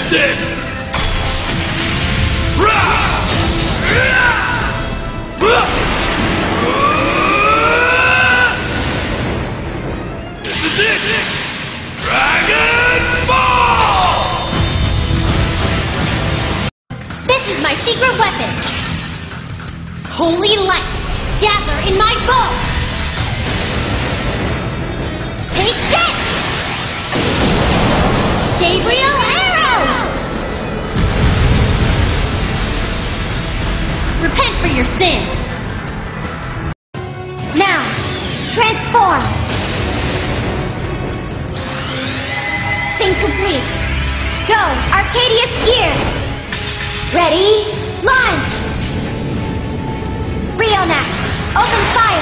this! This is it! Dragon Ball! This is my secret weapon! Holy light, gather in my bow! Take this! Gabriel Arrow! Repent for your sins! Now, transform! Sync complete! Go, Arcadius Gear! Ready, launch! Rionax, open fire!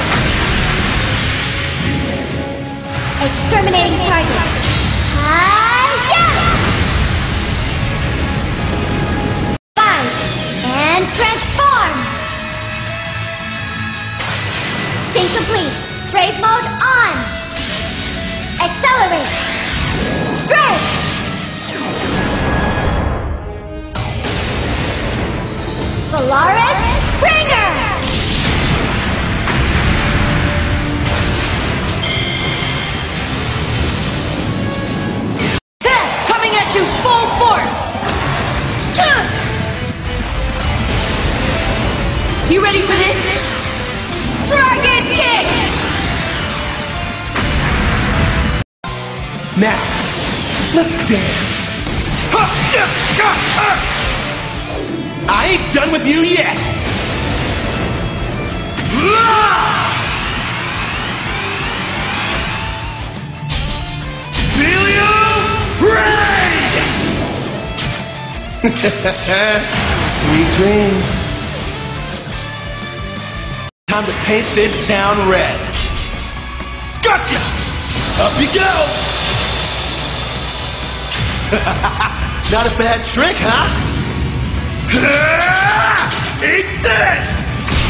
Exterminating target! Yeah! Fine, and transform! Sync complete! Brave mode on! Accelerate! Strike! Solaris Springer! Coming at you full force! You ready for this? Dragon Kick! Now, let's dance! I ain't done with you yet! Helium Raid! Sweet dreams. Time to paint this town red. Gotcha! Up you go! Not a bad trick, huh? Eat this!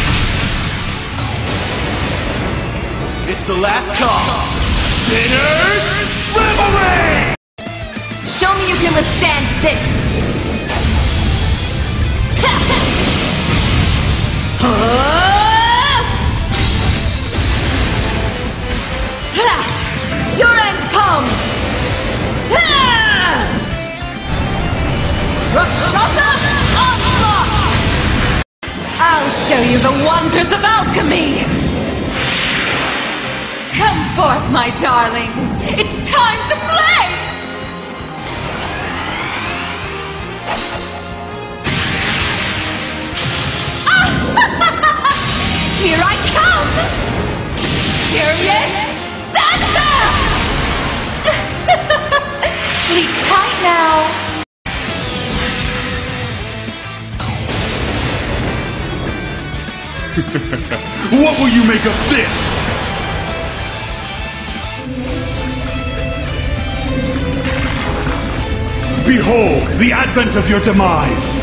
It's the last call. Sinners Revelry! Show me you can withstand this! Your end comes! Rakshasa Onslaught! I'll show you the wonders of alchemy! Come forth, my darlings! It's time to play! Here I come! Furious Santa! Sleep tight now! What will you make of this? Behold the advent of your demise!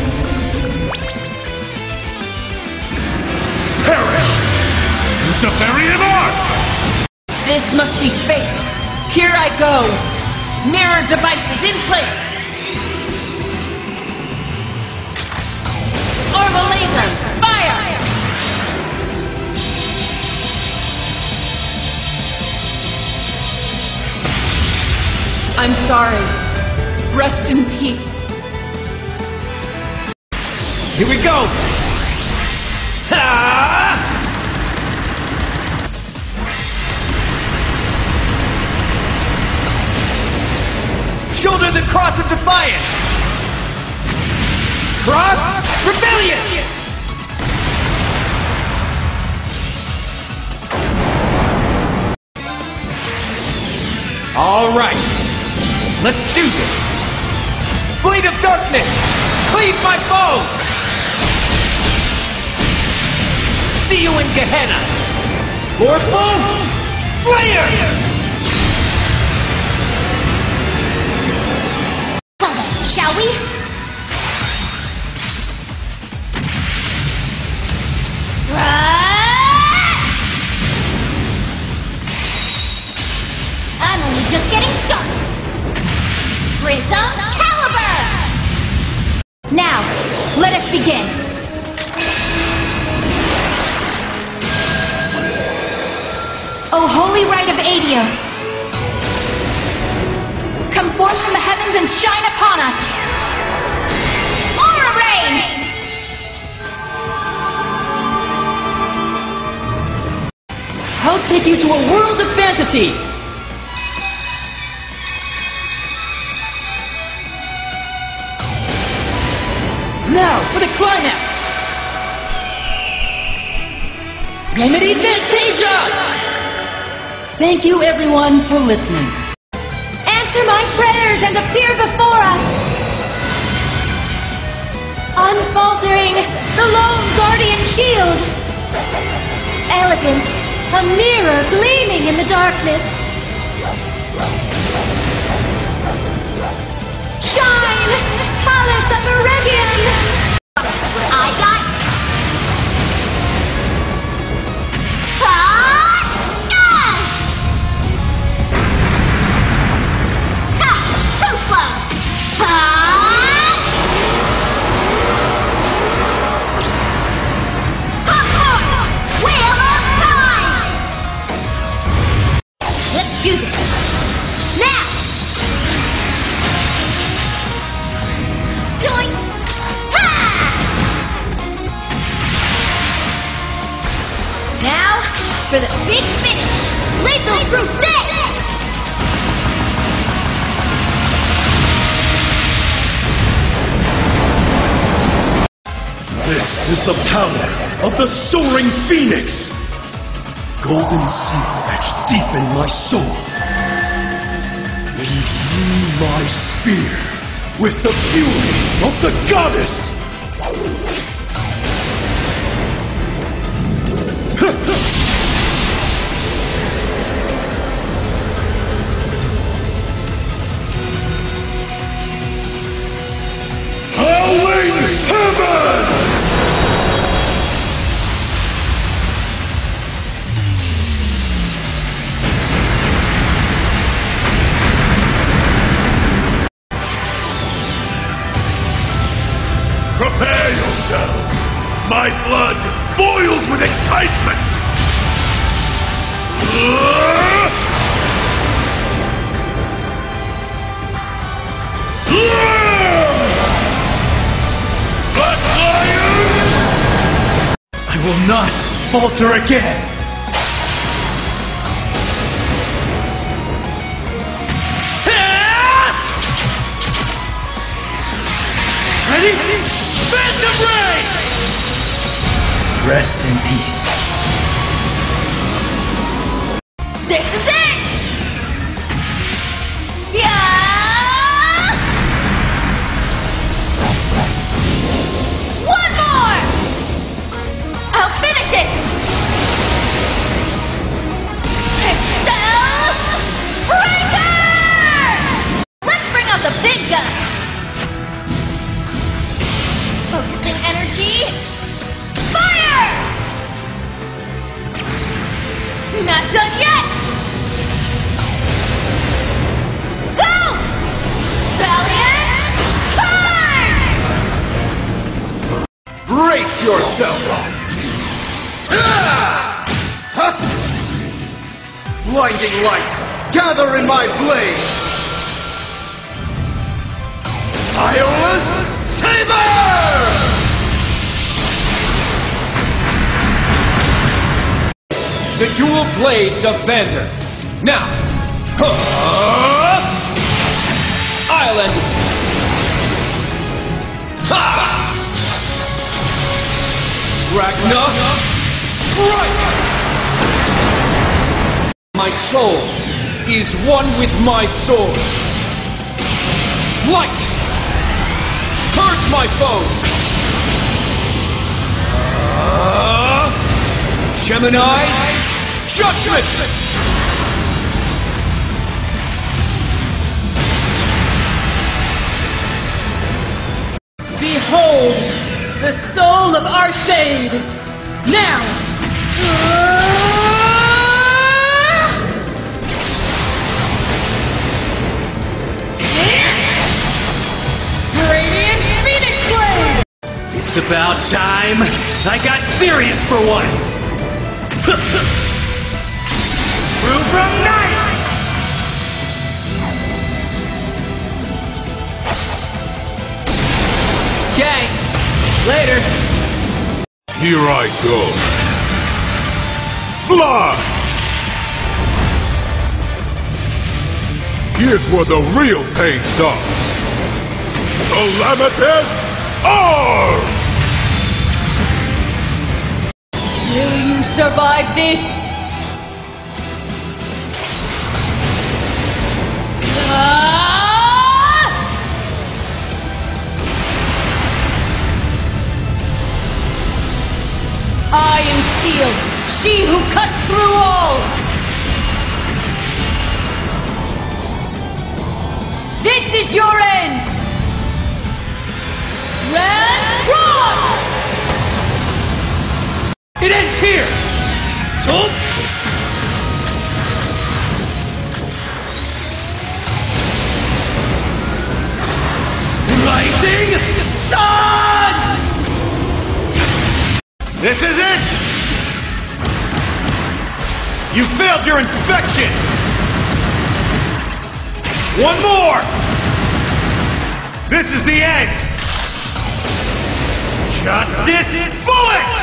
Perish! Luciferian art! This must be fate. Here I go. Mirror devices in place. Orba laser, fire! I'm sorry. Rest in peace. Here we go! Ha! Shoulder the Cross of Defiance! Cross Rebellion! All right, let's do this! Blade of Darkness! Cleave my foes! See you in Gehenna! Lordful Slayer! Shall we? I'm only just getting started. Prism Caliber! Let us begin. O holy rite of Aidios, come forth from the heavens and shine upon us. Aura reign! I'll take you to a world of fantasy! Now, for the climax! Remedy Fantasia! Thank you, everyone, for listening. Answer my prayers and appear before us! Unfaltering, the lone guardian shield! Elegant, a mirror gleaming in the darkness! Shine, Palace of Eregion! I got do this! Now! Doink! Ha! Now, for the big finish! Lethal Crusade! This is the power of the Soaring Phoenix! Golden seal etched deep in my soul. Imbue my spear with the fury of the goddess! Howling heavens! Prepare yourself! My blood boils with excitement! Black Lions! I will not falter again! Ready? Phantom Ray! Rest in peace. This is it! Yeah! One more! I'll finish it! Excel Breaker! Let's bring out the big guns! Focusing energy. Fire! Not done yet! Go! Valiant! Time! Brace yourself! Blinding light, gather in my blade! Iola's Saber! The dual blades of Vander. Now! I'll end it! Ha! Ragnar! Strike! My soul is one with my swords. Light! Purge my foes! Gemini! Judgment! Behold, the soul of Arcade! Now! Radiant Phoenix Blade! It's about time I got serious for once! Through from night! Okay, later. Here I go. Fly! Here's where the real pain starts. Calamitas R! Will you survive this? I am Steel, she who cuts through all! This is your end! Grand Cross! It ends here! Told. Rising Sun! This is it! You failed your inspection! One more! This is the end! Justice Bullet!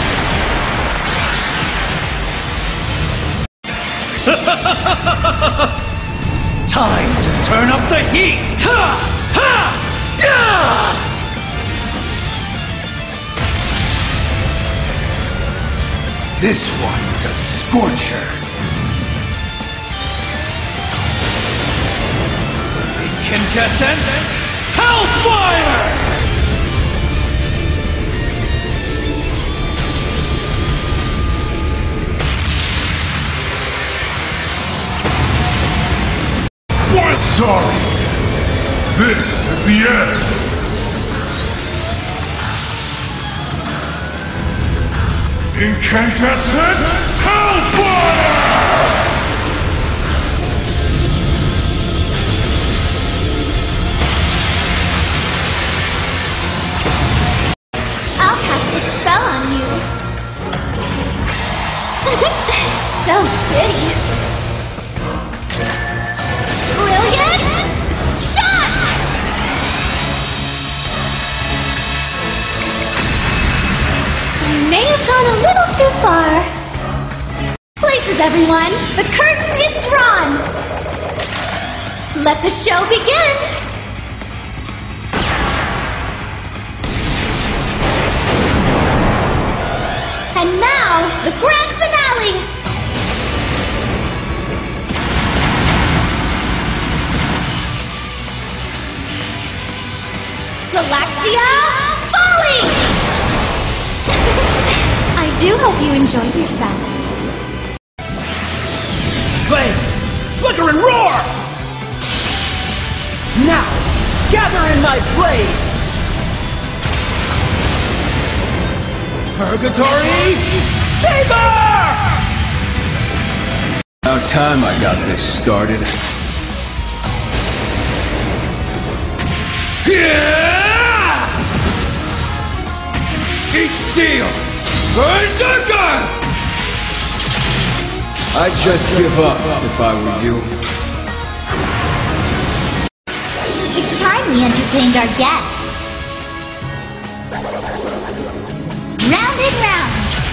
Time to turn up the heat! Ha! Ha! Yeah! This one's a scorcher. Incandescent Hellfire! Quite sorry. This is the end. Incandescent Hellfire! I'll cast a spell on you. So pretty. Brilliant shot! You may have gone a little too far. Places, everyone. The curtain is drawn. Let the show begin. And now, the grand finale! Galaxia Falling! I do hope you enjoyed yourself. Flames! Flicker and roar! Now, gather in my blade! Purgatory Saber! About time I got this started. Yeah! Eat steel! Berserker! I'd just give up if I were you. It's time we entertained our guests. Round and round.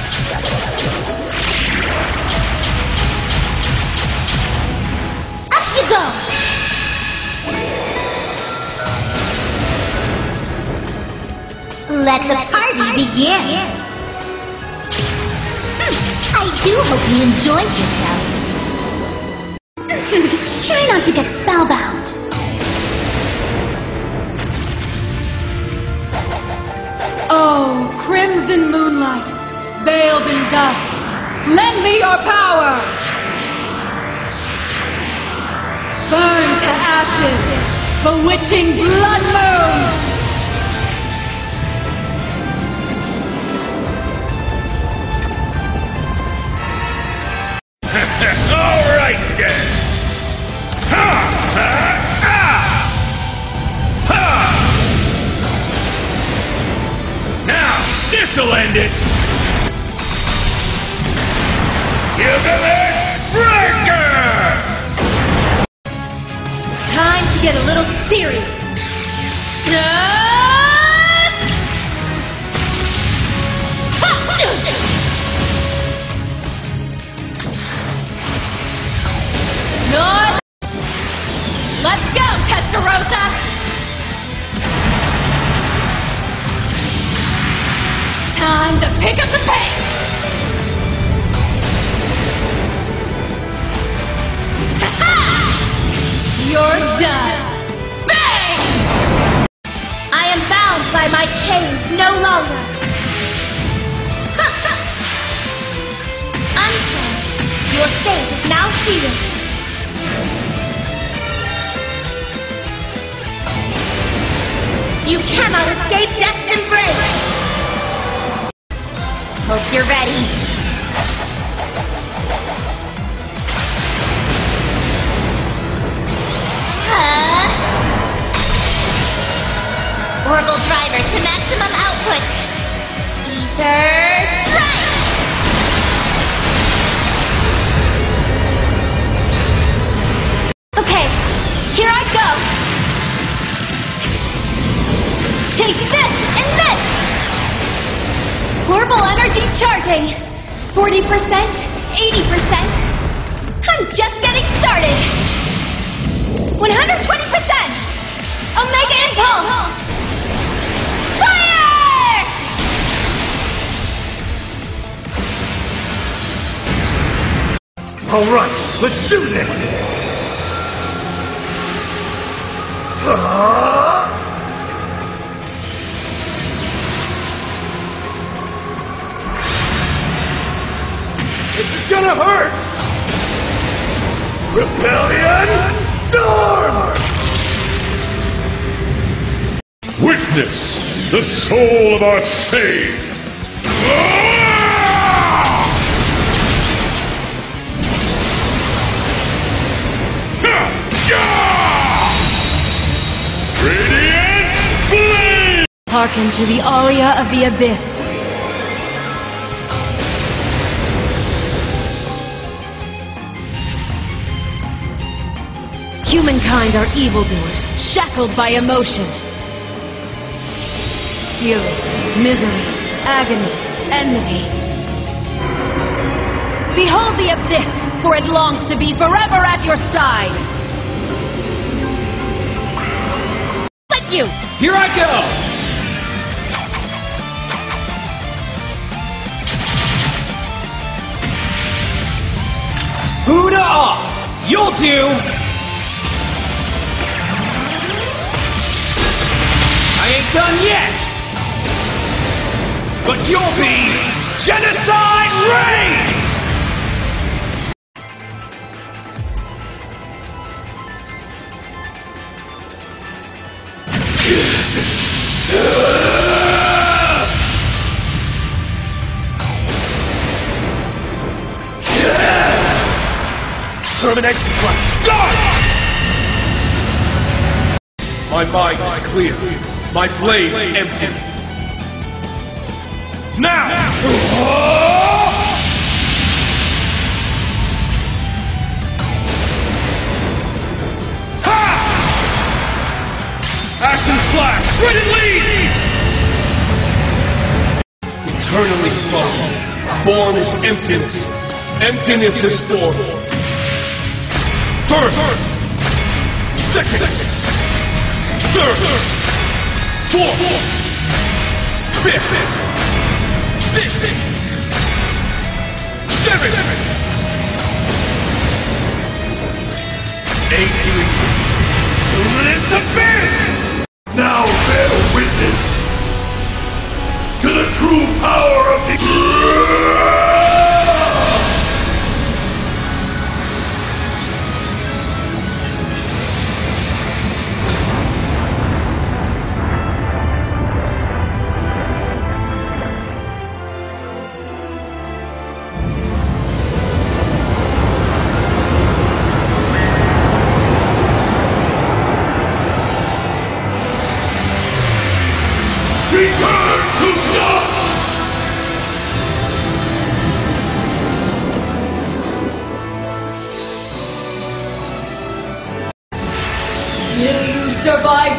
Up you go. Let the party begin. I do hope you enjoyed yourself. Try not to get spellbound. Oh, crimson moonlight, veiled in dust, lend me your power! Burn to ashes, bewitching blood moon! All right then. Ha! Ha! Ah! Ha! this'll end it! Ultimate Breaker! It's time to get a little serious. North! Let's go, Testarossa! Time to pick up the pace! You're done! Bang! I am bound by my chains no longer. Unsaid, your fate is now sealed. You cannot escape death's embrace. Hope you're ready. Orbital driver to maximum output. Ether strike! Okay, here I go! Take this and this! Orbital energy charging! 40%, 80%. I'm just getting started! 120%! Omega Impulse! Fire! Alright, let's do this! This is gonna hurt! Rebellion Storm! Witness the soul of Arcane! Radiant Flame! Hearken to the aria of the abyss. Humankind are evildoers, shackled by emotion. Fury, misery, agony, enmity. Behold the abyss, for it longs to be forever at your side. Thank you! Here I go! Huda off! You'll do! I ain't done yet! But you'll be Genocide Raid! Termination Slash! Start! My mind is clear. My blade empty. Now! Ha! Ashen Slash! Shredded Leaf! Eternally form. Form is emptiness. Emptiness is form. First! Second! Third! Fourth! Fifth! Sixth! Seventh! 8 years! Luminous Abyss! Now bear witness to the true power of the... Return to dust!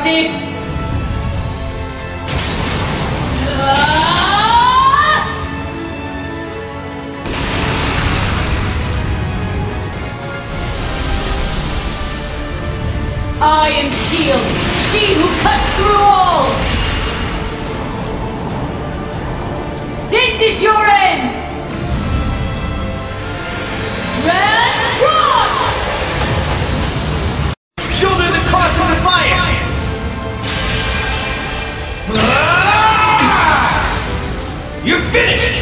this! I am Steel, she who cuts through all! This is your end! Red Rock! Shoulder the cross of defiance! You're finished!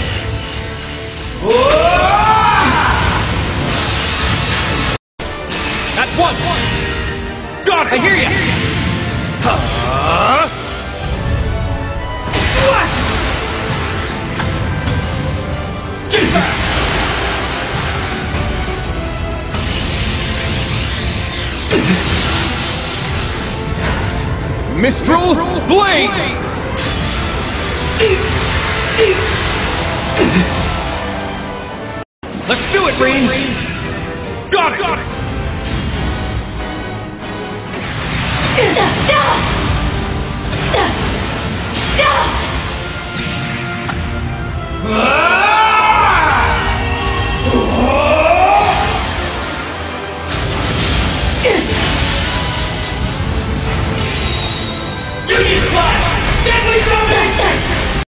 At once! Got it! I hear you! What? Get back! Mistral Blade! Let's do it, Green! Got it!